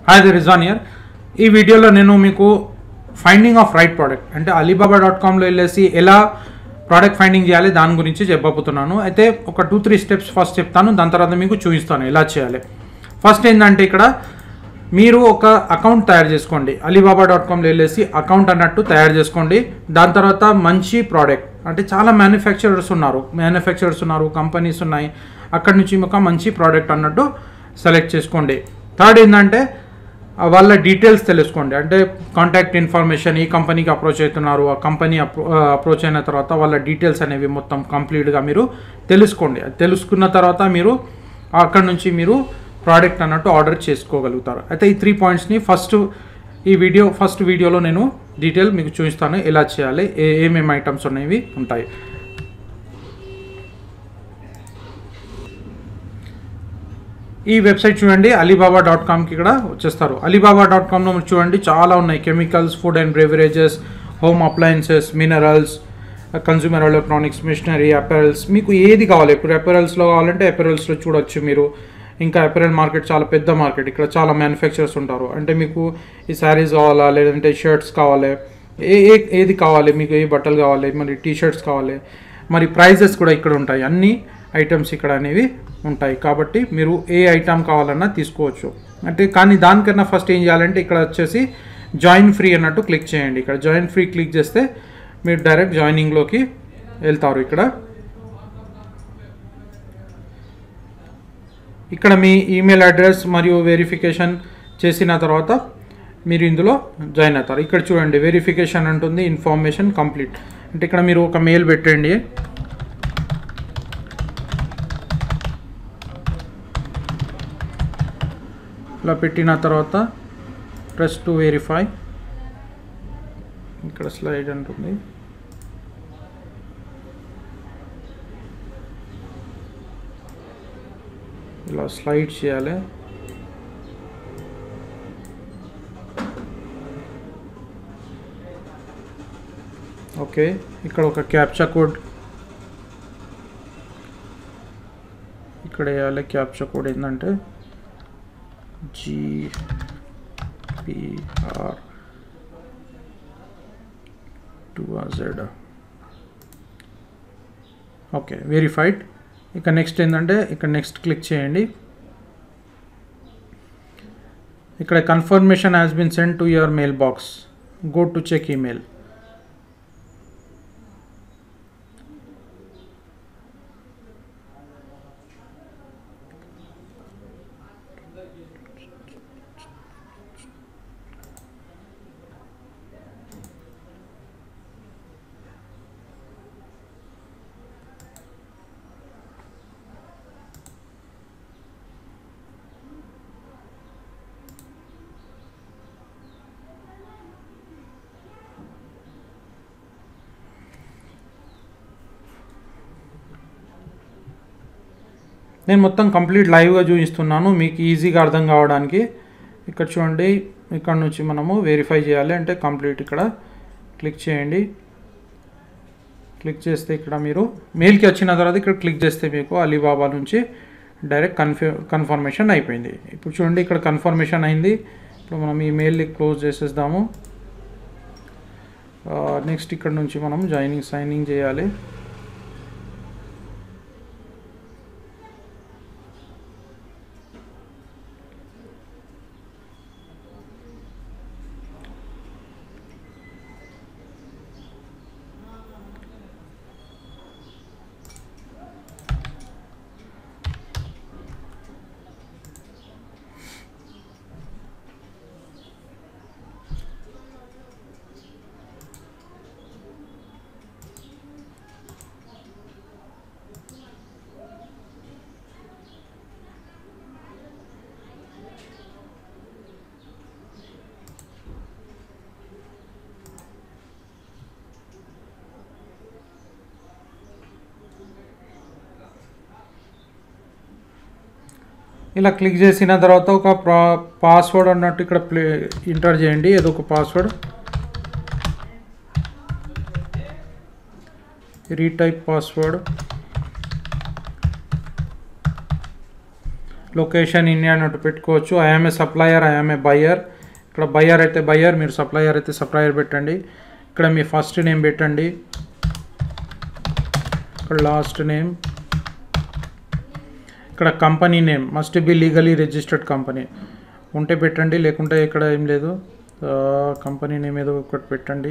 Hi the Rizwan here. ఈ వీడియోలో నేను మీకు ఫైండింగ్ ఆఫ్ రైట్ ప్రోడక్ట్ అంటే alibaba.comలో వెళ్ళేసి ఎలా ప్రోడక్ట్ ఫైండింగ్ చేయాలి దాని గురించి చెప్పబోతున్నాను. అయితే ఒక 2-3 స్టెప్స్ ఫస్ట్ చెప్తాను, దాని తర్వాత మీకు చూపిస్తాను ఎలా చేయాలి. ఫస్ట్ ఏంటంటే ఇక్కడ మీరు ఒక అకౌంట్ తయారు చేసుకోండి. alibaba.comలో వెళ్ళేసి అకౌంట్ అన్నట్టు తయారు చేసుకోండి. దాని తర్వాత మంచి ప్రోడక్ట్ అంటే చాలా మ్యానుఫ్యాక్చరర్స్ ఉన్నారు, కంపెనీస్ ఉన్నాయి, అక్కడి నుంచి ఒక మంచి ప్రోడక్ట్ అన్నట్టు సెలెక్ట్ చేసుకోండి. థర్డ్ ఏంటంటే వాళ్ళ డీటెయిల్స్ తెలుసుకోండి. అంటే కాంటాక్ట్ ఇన్ఫర్మేషన్, ఈ కంపెనీకి అప్రోచ్ అవుతున్నారు, ఆ కంపెనీ అప్రోచ్ అయిన తర్వాత వాళ్ళ డీటెయిల్స్ అనేవి మొత్తం కంప్లీట్గా మీరు తెలుసుకోండి. తెలుసుకున్న తర్వాత మీరు అక్కడ నుంచి మీరు ప్రోడక్ట్ అన్నట్టు ఆర్డర్ చేసుకోగలుగుతారు. అయితే ఈ 3 పాయింట్స్ని ఫస్ట్ వీడియోలో నేను డీటెయిల్ మీకు చూపిస్తాను ఎలా చేయాలి, ఏమేమి ఐటమ్స్ అనేవి ఉంటాయి. ఈ వెబ్సైట్ చూడండి, alibaba.comకి ఇక్కడ వచ్చేస్తారు. alibaba.comలో చూడండి చాలా ఉన్నాయి. Chemicals, food and beverages, home appliances, minerals, consumer electronics, machinery, apparels, మీకు ఏది కావాలి. ఇప్పుడు అపెరల్స్లో కావాలంటే అపెరల్స్లో చూడొచ్చు మీరు. ఇంకా అపెరల్ మార్కెట్ చాలా పెద్ద మార్కెట్, ఇక్కడ చాలా మ్యానుఫ్యాక్చరర్స్ ఉంటారు. అంటే మీకు ఈ శారీస్ కావాలా, లేదంటే షర్ట్స్ కావాలి, ఏది కావాలి, మీకు ఏ బట్టలు కావాలి, మరి టీషర్ట్స్ కావాలి, మరి ప్రైజెస్ కూడా ఇక్కడ ఉంటాయి. అన్ని ఐటమ్స్ ఇక్కడ అనేవి ఉంటాయి. కాబట్టి మీరు ఏ ఐటమ్ కావాలన్నా తీసుకోవచ్చు. అంటే కానీ దానికన్నా ఫస్ట్ ఏం చేయాలంటే ఇక్కడ వచ్చేసి జాయిన్ ఫ్రీ అన్నట్టు క్లిక్ చేయండి. ఇక్కడ జాయిన్ ఫ్రీ క్లిక్ చేస్తే మీరు డైరెక్ట్ జాయినింగ్లోకి వెళ్తారు. ఇక్కడ మీ ఈమెయిల్ అడ్రస్ మరియు వెరిఫికేషన్ చేసిన తర్వాత మీరు ఇందులో జాయిన్ అవుతారు. ఇక్కడ చూడండి వెరిఫికేషన్ అంటుంది, ఇన్ఫర్మేషన్ కంప్లీట్. అంటే ఇక్కడ మీరు ఒక మెయిల్ పెట్టండి. ఇలా పెట్టిన తర్వాత ప్రెస్ టు వెరిఫై, ఇక్కడ స్లైడ్ అంటుంది. ఇలా స్లైడ్ చేయాలి. ఓకే, ఇక్కడ ఒక క్యాప్చా కోడ్ ఇక్కడ వేయాలి. క్యాప్చా కోడ్ ఏంటంటే GPR2Z. Okay, verified. ఇక నెక్స్ట్ ఏంటంటే ఇక్కడ నెక్స్ట్ క్లిక్ చేయండి. ఇక్కడ confirmation has been send to your mail box, go to check email. నేను మొత్తం కంప్లీట్ లైవ్గా చూపిస్తున్నాను మీకు ఈజీగా అర్థం కావడానికి. ఇక్కడ చూడండి, ఇక్కడ నుంచి మనము వెరిఫై చేయాలి అంటే కంప్లీట్ ఇక్కడ క్లిక్ చేయండి. క్లిక్ చేస్తే ఇక్కడ మీరు మెయిల్కి వచ్చిన తర్వాత ఇక్కడ క్లిక్ చేస్తే మీకు అలీబాబా నుంచి డైరెక్ట్ కన్ఫర్మేషన్ అయిపోయింది. ఇప్పుడు చూడండి ఇక్కడ కన్ఫర్మేషన్ అయింది. ఇప్పుడు మనం ఈ మెయిల్ని క్లోజ్ చేసేద్దాము. నెక్స్ట్ ఇక్కడ నుంచి మనం సైనింగ్ చేయాలి. ఇలా క్లిక్ చేసిన తర్వాత ఒక పాస్వర్డ్ అన్నట్టు ఇక్కడ ఎంటర్ చేయండి. ఏదో ఒక password, retype password. Location India అన్నట్టు పెట్టుకోవచ్చు. I'm a supplier, I'm a buyer. ఇక్కడ బయ్యర్ అయితే బయ్యర్, మీరు సప్లయర్ అయితే సప్లయర్ పెట్టండి. ఇక్కడ మీ ఫస్ట్ నేమ్ పెట్టండి, ఇక్కడ లాస్ట్ నేమ్, ఇక్కడ company name must be legally registered company ఉంటే పెట్టండి, లేకుంటే ఇక్కడ ఏం లేదు. కంపెనీ నేమ్ ఏదో ఒకటి పెట్టండి.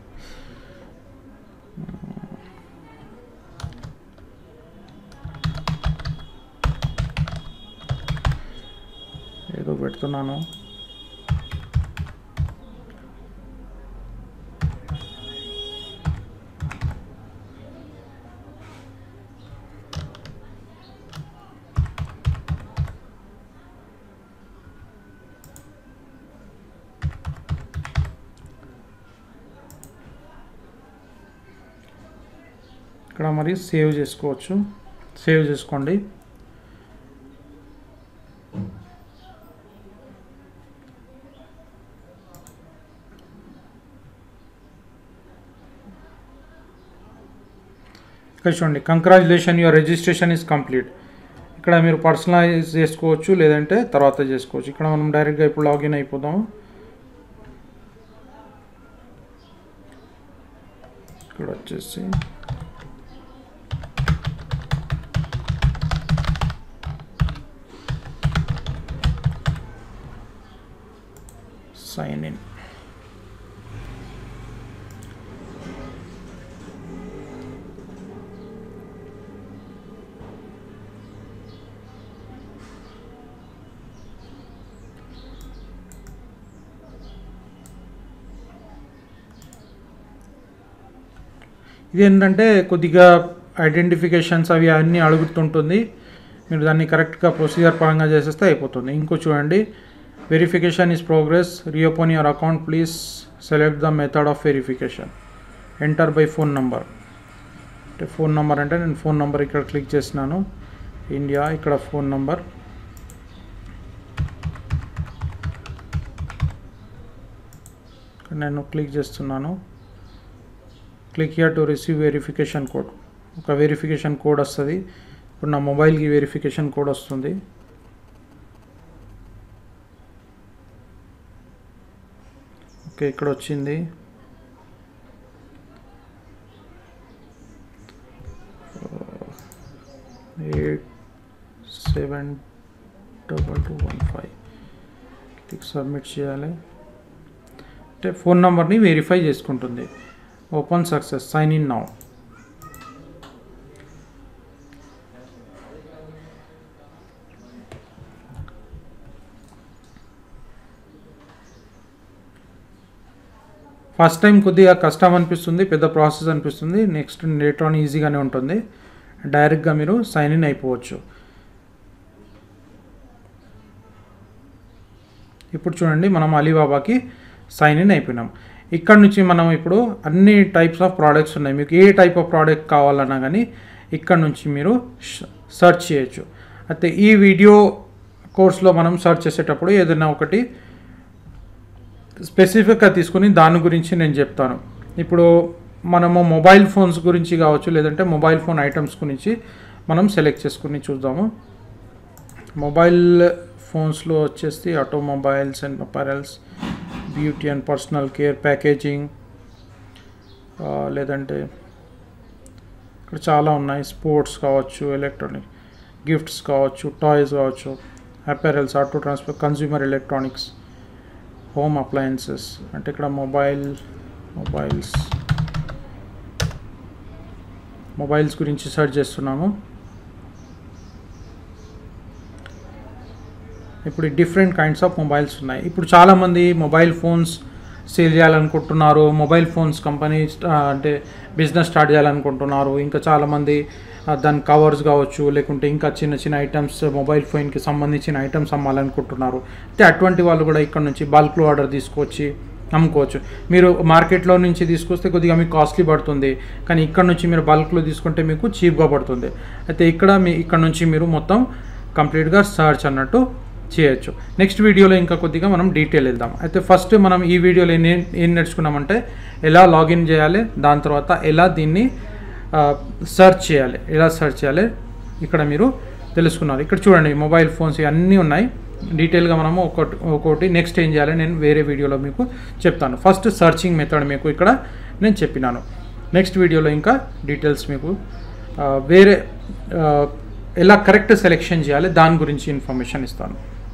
ఏదో పెడుతున్నాను. ఇక్కడ మరి సేవ్ చేసుకోవచ్చు, సేవ్ చేసుకోండి. ఇక్కడ చూడండి, congratulation your registration is complete. ఇక్కడ మీరు పర్సనలైజ్ చేసుకోవచ్చు, లేదంటే తర్వాత చేసుకోవచ్చు. ఇక్కడ మనం డైరెక్ట్గా ఇప్పుడు లాగిన్ అయిపోదాము. ఇక్కడ వచ్చేసి సైన్ ఇన్. ఇది ఏంటంటే కొద్దిగా ఐడెంటిఫికేషన్స్ అవి అన్నీ అడుగుతుంటుంది. మీరు దాన్ని కరెక్ట్గా ప్రొసీజర్ పరంగా చేసేస్తే అయిపోతుంది. ఇంకో చూడండి, verification is progress, reopen your account, please select the method of verification, enter by phone number. అంటే ఫోన్ నెంబర్ అంటే నేను ఫోన్ నెంబర్ ఇక్కడ క్లిక్ చేసినాను, ఇండియా. ఇక్కడ ఫోన్ నెంబర్, నేను క్లిక్ చేస్తున్నాను. Click here to receive verification code. ఒక verification code వస్తుంది. ఇప్పుడు నా మొబైల్కి వెరిఫికేషన్ కోడ్ వస్తుంది. ఓకే, ఇక్కడ వచ్చింది. ఎయిట్ 72215 క్లిక్ సబ్మిట్ చేయాలి. అంటే ఫోన్ నెంబర్ని వెరిఫై చేసుకుంటుంది. Open success, sign in now. First time కొద్దిగా కష్టం అనిపిస్తుంది, పెద్ద ప్రాసెస్ అనిపిస్తుంది. నెక్స్ట్ లేటర్ ఆన్ ఈజీగానే ఉంటుంది. డైరెక్ట్గా మీరు సైన్ ఇన్ అయిపోవచ్చు. ఇప్పుడు చూడండి, మనం అలీబాబాకి సైన్ ఇన్ అయిపోయినాం. ఇక్కడ నుంచి మనం ఇప్పుడు అన్ని టైప్స్ ఆఫ్ ప్రోడక్ట్స్ ఉన్నాయి. మీకు ఏ టైప్ ఆఫ్ ప్రోడక్ట్ కావాలన్నా కానీ ఇక్కడ నుంచి మీరు సెర్చ్ చేయొచ్చు. అయితే ఈ వీడియో కోర్స్లో మనం సెర్చ్ చేసేటప్పుడు ఏదైనా ఒకటి స్పెసిఫిక్గా తీసుకుని దాని గురించి నేను చెప్తాను. ఇప్పుడు మనము మొబైల్ ఫోన్స్ గురించి కావచ్చు, లేదంటే మొబైల్ ఫోన్ ఐటమ్స్ గురించి మనం సెలెక్ట్ చేసుకుని చూద్దాము. మొబైల్ ఫోన్స్లో వచ్చేసి automobiles and apparels, beauty and personal care, packaging, లేదంటే ఇక్కడ చాలా ఉన్నాయి. స్పోర్ట్స్ కావచ్చు, ఎలక్ట్రానిక్ గిఫ్ట్స్ కావచ్చు, టాయ్స్ కావచ్చు, apparels, auto transport, consumer electronics, home appliances. అంటే ఇక్కడ మొబైల్స్ గురించి సెర్చ్ చేస్తున్నాము. ఇప్పుడు డిఫరెంట్ కైండ్స్ ఆఫ్ మొబైల్స్ ఉన్నాయి. ఇప్పుడు చాలామంది మొబైల్ ఫోన్స్ సేల్ చేయాలనుకుంటున్నారు, మొబైల్ ఫోన్స్ కంపెనీ అంటే బిజినెస్ స్టార్ట్ చేయాలనుకుంటున్నారు. ఇంకా చాలామంది దాని కవర్స్ కావచ్చు, లేకుంటే ఇంకా చిన్న చిన్న ఐటమ్స్, మొబైల్ ఫోన్కి సంబంధించిన ఐటమ్స్ అమ్మాలనుకుంటున్నారు. అయితే అటువంటి వాళ్ళు కూడా ఇక్కడ నుంచి బల్క్లో ఆర్డర్ తీసుకొచ్చి అమ్ముకోవచ్చు. మీరు మార్కెట్లో నుంచి తీసుకొస్తే కొద్దిగా మీకు కాస్ట్లీ పడుతుంది, కానీ ఇక్కడ నుంచి మీరు బల్క్లో తీసుకుంటే మీకు చీప్గా పడుతుంది. అయితే ఇక్కడ నుంచి మీరు మొత్తం కంప్లీట్గా సర్చ్ అన్నట్టు చేయొచ్చు. నెక్స్ట్ వీడియోలో ఇంకా కొద్దిగా మనం డీటెయిల్ వెళ్దాం. అయితే ఫస్ట్ మనం ఈ వీడియోలో ఏం నేర్చుకున్నామంటే ఎలా లాగిన్ చేయాలి, దాని తర్వాత ఎలా దీన్ని సెర్చ్ చేయాలి, ఇక్కడ మీరు తెలుసుకున్నారు. ఇక్కడ చూడండి మొబైల్ ఫోన్స్ ఇవన్నీ ఉన్నాయి. డీటెయిల్గా మనము ఒక్కొక్కటి నెక్స్ట్ ఏం చేయాలి నేను వేరే వీడియోలో మీకు చెప్తాను. ఫస్ట్ సర్చింగ్ మెథడ్ మీకు ఇక్కడ నేను చెప్పినాను. నెక్స్ట్ వీడియోలో ఇంకా డీటెయిల్స్ మీకు వేరే ఎలా కరెక్ట్ సెలెక్షన్ చేయాలి దాని గురించి ఇన్ఫర్మేషన్ ఇస్తాను.